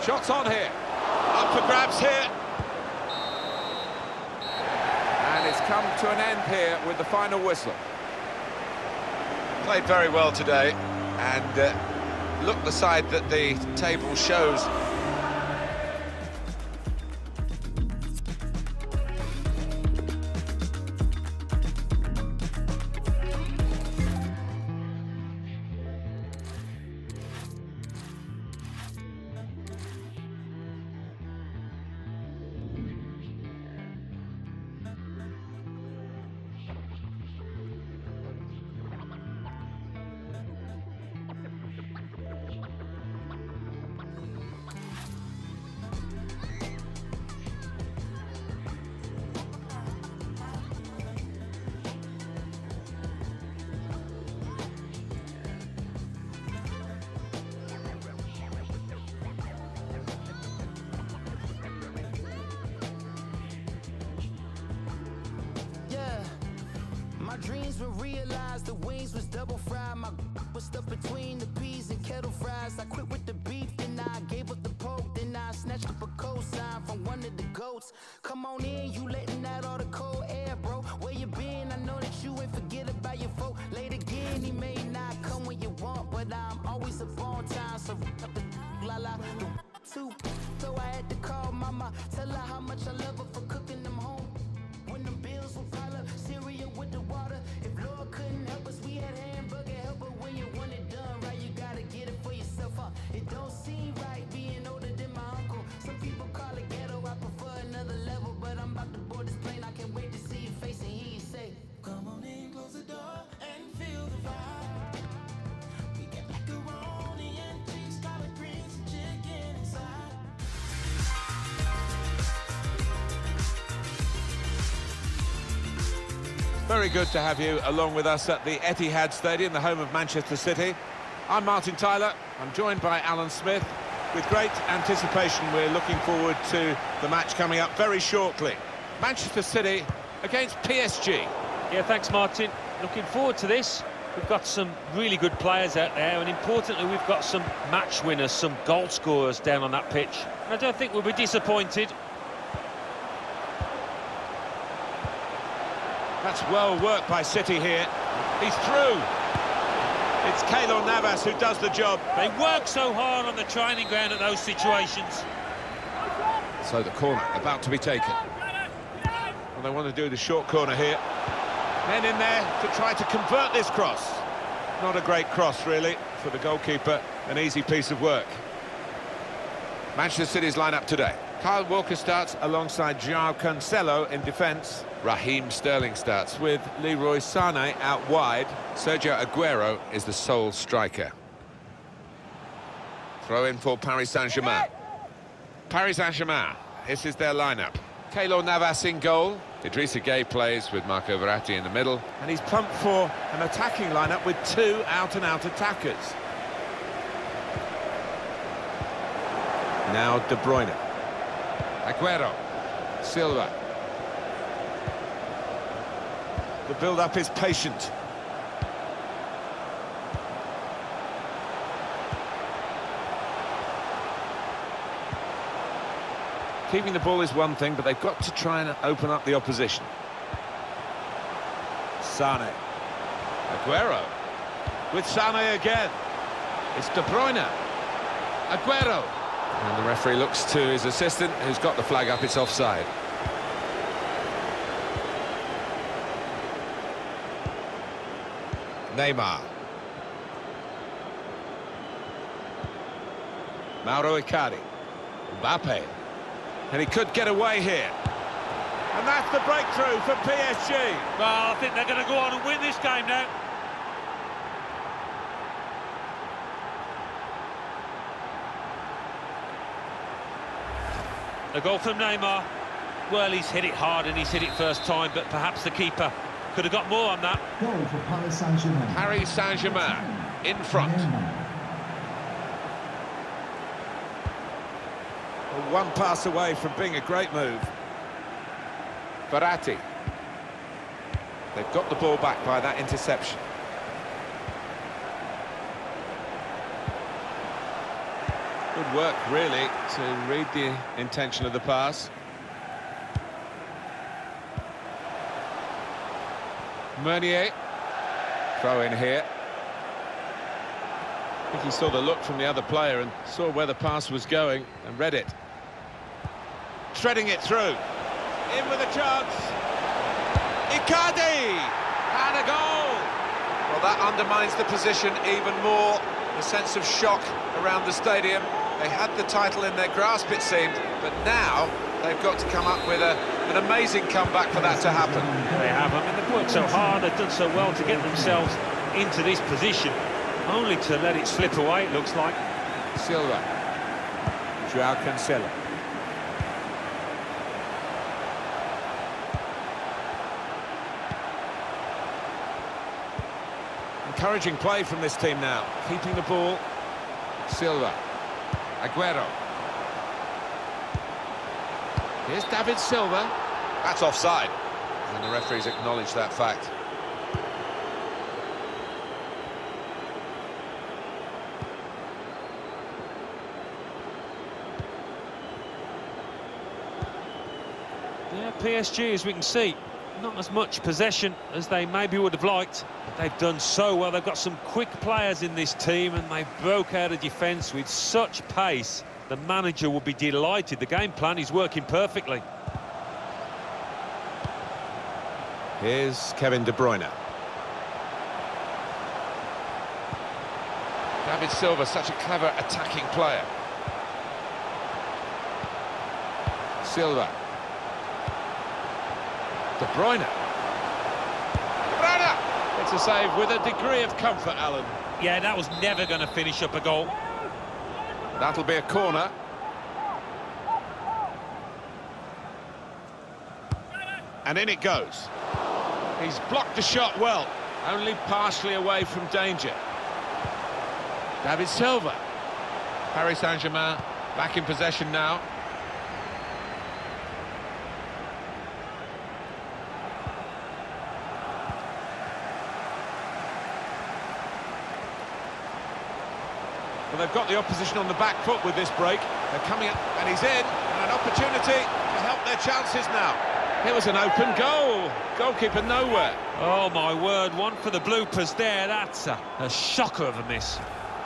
Shots on here. Up for grabs here. And it's come to an end here with the final whistle. Played very well today, and look the side that the table shows. My dreams were realized, the wings was double fried. My was stuck between the peas and kettle fries. I quit with the beef, then I gave up the pork. Then I snatched up a cosign from one of the goats. Come on in, you letting out all the cold air, bro. Where you been? I know that you ain't forget about your folk. Late again, he may not come when you want, but I'm always up on time. So up the la la, the too. So I had to call mama, tell her how much I love her for cooking them home. When them bills will pile up, cereal with the water. If Lord couldn't help us, we had hamburger helper. When you want it done right, you gotta get it for yourself, huh? It don't seem right being older than my uncle. Some people call it ghetto, I prefer another level. But I'm about to board this plane, I can't wait to see your face and hear you say, come on in, close the door and feel the vibe. We get macaroni and cheese, collard greens and chicken inside. Very good to have you along with us at the Etihad Stadium, the home of Manchester City. I'm Martin Tyler. I'm joined by Alan Smith. With great anticipation, we're looking forward to the match coming up very shortly. Manchester City against PSG. Yeah, thanks, Martin. Looking forward to this. We've got some really good players out there, and importantly, we've got some match winners, some goal scorers down on that pitch. And I don't think we'll be disappointed. That's well worked by City here. He's through. It's Keylor Navas who does the job. They work so hard on the training ground at those situations. So the corner about to be taken. Well, they want to do the short corner here. Men in there to try to convert this cross. Not a great cross, really, for the goalkeeper. An easy piece of work. Manchester City's lineup today. Kyle Walker starts alongside João Cancelo in defence. Raheem Sterling starts with Leroy Sané out wide. Sergio Aguero is the sole striker. Throw in for Paris Saint-Germain. Paris Saint-Germain, this is their lineup. Keylor Navas in goal. Idrissa Gueye plays with Marco Verratti in the middle. And he's pumped for an attacking lineup with two out-and-out attackers. Now De Bruyne. Aguero. Silva. The build-up is patient. Keeping the ball is one thing, but they've got to try and open up the opposition. Sané. Aguero. With Sané again. It's De Bruyne. Aguero. And the referee looks to his assistant, who's got the flag up. It's offside. Neymar. Mauro Icardi. Mbappe. And he could get away here. And that's the breakthrough for PSG. Well, I think they're going to go on and win this game now. A goal from Neymar. Well, he's hit it hard and he's hit it first time, but perhaps the keeper could have got more on that. Goal for Paris Saint-Germain. Paris Saint-Germain in front. One pass away from being a great move. Verratti. They've got the ball back by that Good work, really, to read the intention of the pass. Meunier. Throw in here. I think he saw the look from the other player and saw where the pass was going and read it. Threading it through. In with a chance. Icardi! And a goal! Well, that undermines the position even more. A sense of shock around the stadium. They had the title in their grasp, it seemed, but now they've got to come up with an amazing comeback for that to happen. They have. I mean, they've worked so hard, they've done so well to get themselves into this position, only to let it slip away, it looks like. Silva. Joao Cancelo. Encouraging play from this team now, keeping the ball. Silva. Aguero. Here's David Silva. That's offside. And the referees acknowledge that fact. Yeah, PSG, as we can see, not as much possession as they maybe would have liked. But they've done so well. They've got some quick players in this team, and they broke out of defence with such pace. The manager will be delighted. The game plan is working perfectly. Here's Kevin De Bruyne. David Silva, such a clever attacking player. Silva. De Bruyne. De Bruyne! It's a save with a degree of comfort, Alan. Yeah, that was never going to finish up a goal. That'll be a corner. And in it goes. He's blocked the shot well, only partially away from danger. David Silva. Paris Saint-Germain back in possession now. Well, they've got the opposition on the back foot with this break. They're coming up, and he's in, and an opportunity to help their chances now. It was an open goal. Goalkeeper nowhere. Oh, my word, one for the bloopers there. That's a shocker of a miss.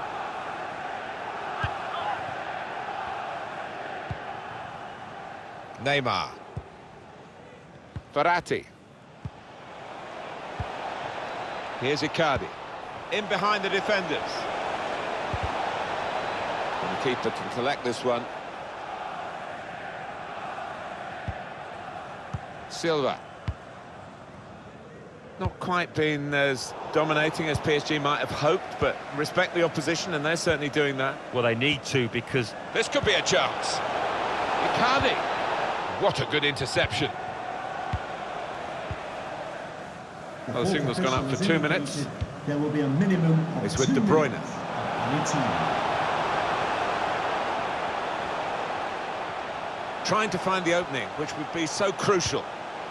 Neymar. Verratti. Here's Icardi. In behind the defenders. And the keeper can collect this one. Silva. Not quite been as dominating as PSG might have hoped, but respect the opposition, and they're certainly doing that. Well, they need to, because this could be a chance. Icardi. What a good interception. Well, the signal's gone up for 2 minutes. There will be a minimum of it's with De Bruyne. Trying to find the opening, which would be so crucial.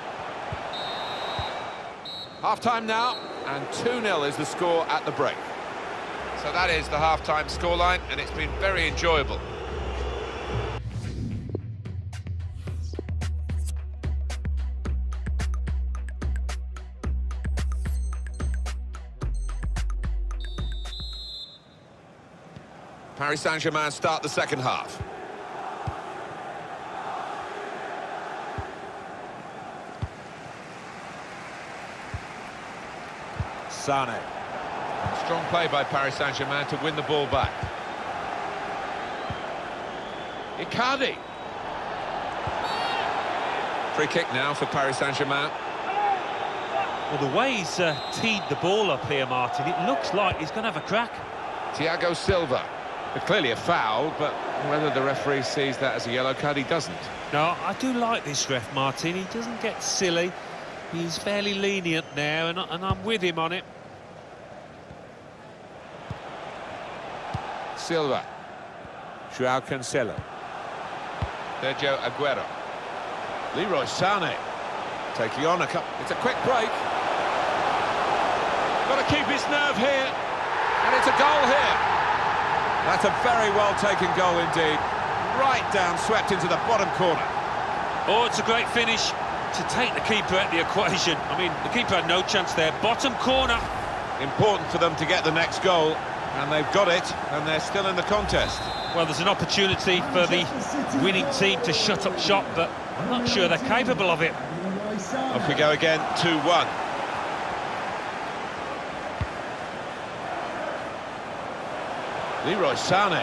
Half-time now, and 2-0 is the score at the break. So that is the half-time scoreline, and it's been very enjoyable. Paris Saint-Germain start the second half. Sane. Strong play by Paris Saint-Germain to win the ball back. Icardi. Free kick now for Paris Saint-Germain. Well, the way he's teed the ball up here, Martin, it looks like he's going to have a crack. Thiago Silva. It's clearly a foul, but whether the referee sees that as a yellow card, he doesn't. No, I do like this ref, Martin. He doesn't get silly. He's fairly lenient now, and I'm with him on it. Silva. Joao Cancelo. Sergio Aguero. Leroy Sané. Taking on a couple. It's a quick break. Got to keep his nerve here. And it's a goal here. That's a very well-taken goal indeed. Right down, swept into the bottom corner. Oh, it's a great finish to take the keeper out of the equation. I mean, the keeper had no chance there. Bottom corner. Important for them to get the next goal, and they've got it, and they're still in the contest. Well, there's an opportunity for the winning team to shut up shop, but I'm not sure they're capable of it. Off we go again, 2-1. Leroy Sané.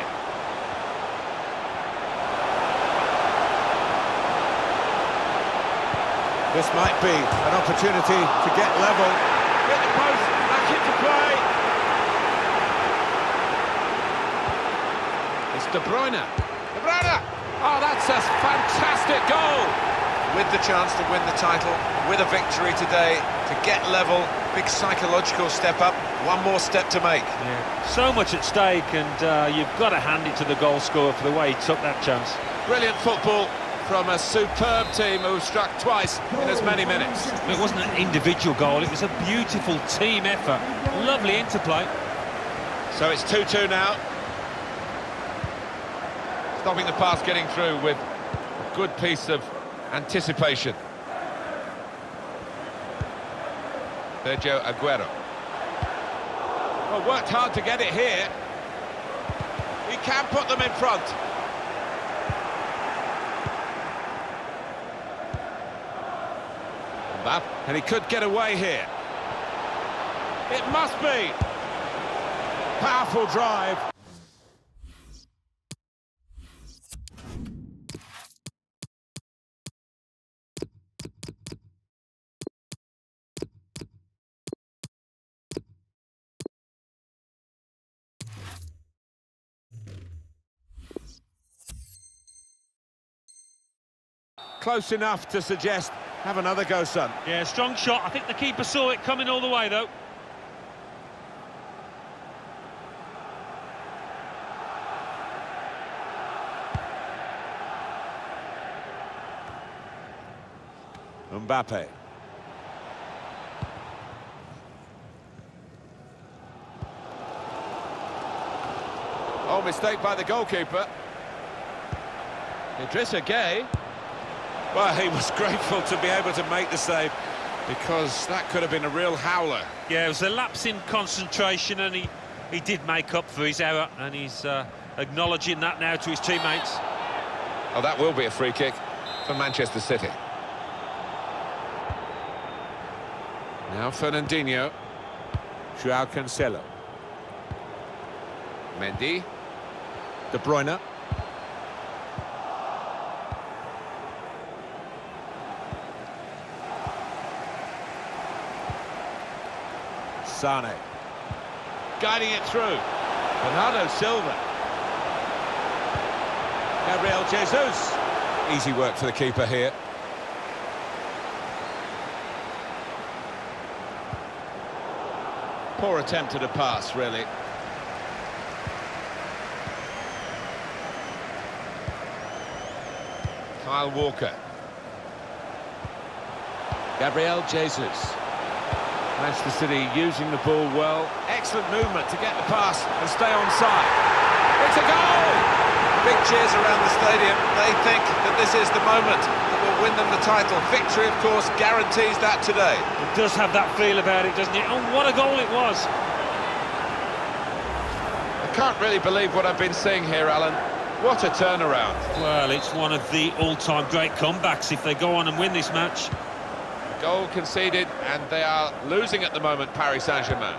This might be an opportunity to get level. Hit the post, back into play. It's De Bruyne. De Bruyne! Oh, that's a fantastic goal! With the chance to win the title, with a victory today, to get level, big psychological step up, one more step to make. Yeah. So much at stake, and you've got to hand it to the goal scorer for the way he took that chance. Brilliant football from a superb team who struck twice in as many minutes. It wasn't an individual goal, it was a beautiful team effort. Lovely interplay. So it's 2-2 now. Stopping the pass getting through with a good piece of anticipation. Sergio Aguero. Well, worked hard to get it here. He can put them in front. And he could get away here. It must be. Powerful drive. Close enough to suggest, have another go, son. Yeah, strong shot. I think the keeper saw it coming all the way, though. Mbappe. Oh, mistake by the goalkeeper. Idrissa Gueye. Well, he was grateful to be able to make the save, because that could have been a real howler. Yeah, it was a lapse in concentration, and he did make up for his error, and he's acknowledging that now to his teammates. Oh, that will be a free kick for Manchester City. Now Fernandinho. Joao Cancelo. Mendy. De Bruyne. Sané. Guiding it through. Bernardo Silva. Gabriel Jesus. Easy work for the keeper here. Poor attempt at a pass, really. Kyle Walker. Gabriel Jesus. Manchester City using the ball well. Excellent movement to get the pass and stay onside. It's a goal! Big cheers around the stadium. They think that this is the moment that will win them the title. Victory, of course, guarantees that today. It does have that feel about it, doesn't it? Oh, what a goal it was! I can't really believe what I've been seeing here, Alan. What a turnaround. Well, it's one of the all-time great comebacks if they go on and win this match. Goal conceded, and they are losing at the moment, Paris Saint-Germain.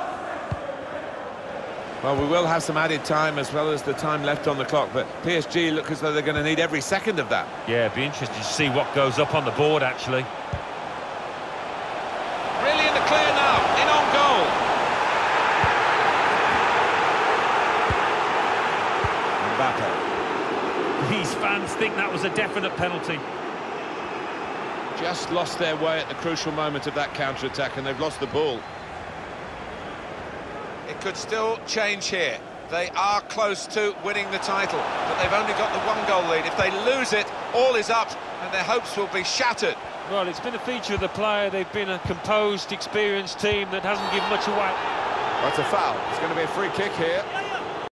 Well, we will have some added time as well as the time left on the clock, but PSG look as though they're going to need every second of that. Yeah, it'd be interesting to see what goes up on the board, actually. Really in the clear now, in on goal. Mbappe. These fans think that was a definite penalty. Just lost their way at the crucial moment of that counter-attack, and they've lost the ball. It could still change here. They are close to winning the title, but they've only got the one-goal lead. If they lose it, all is up, and their hopes will be shattered. Well, it's been a feature of the player. They've been a composed, experienced team that hasn't given much away. That's a foul. It's going to be a free kick here.